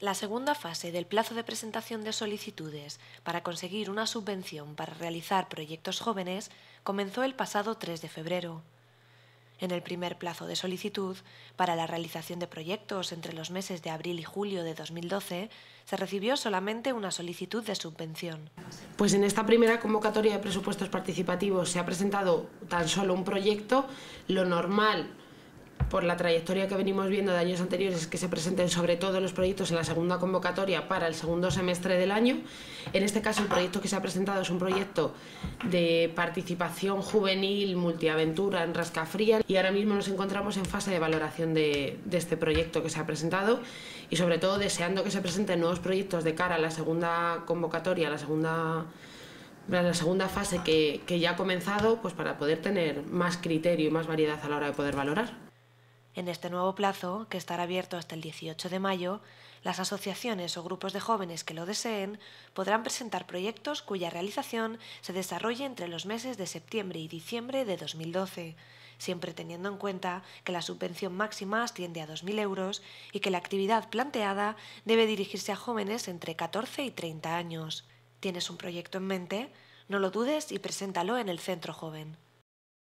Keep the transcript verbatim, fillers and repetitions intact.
La segunda fase del plazo de presentación de solicitudes para conseguir una subvención para realizar proyectos jóvenes comenzó el pasado tres de febrero. En el primer plazo de solicitud, para la realización de proyectos entre los meses de abril y julio de dos mil doce, se recibió solamente una solicitud de subvención. Pues en esta primera convocatoria de presupuestos participativos se ha presentado tan solo un proyecto. Lo normal, por la trayectoria que venimos viendo de años anteriores, es que se presenten sobre todo los proyectos en la segunda convocatoria para el segundo semestre del año. En este caso, el proyecto que se ha presentado es un proyecto de participación juvenil multiaventura en Rascafría, y ahora mismo nos encontramos en fase de valoración de, de este proyecto que se ha presentado, y sobre todo deseando que se presenten nuevos proyectos de cara a la segunda convocatoria, a la segunda la segunda fase que, que ya ha comenzado, pues para poder tener más criterio y más variedad a la hora de poder valorar. En este nuevo plazo, que estará abierto hasta el dieciocho de mayo, las asociaciones o grupos de jóvenes que lo deseen podrán presentar proyectos cuya realización se desarrolle entre los meses de septiembre y diciembre de dos mil doce, siempre teniendo en cuenta que la subvención máxima asciende a dos mil euros y que la actividad planteada debe dirigirse a jóvenes entre catorce y treinta años. ¿Tienes un proyecto en mente? No lo dudes y preséntalo en el Centro Joven.